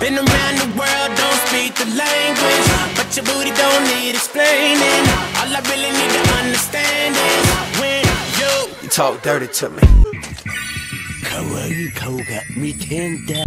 Been around the world, don't speak the language, but your booty don't need explaining. All I really need to understand is when you talk dirty to me. 可愛い顔が見てんだ。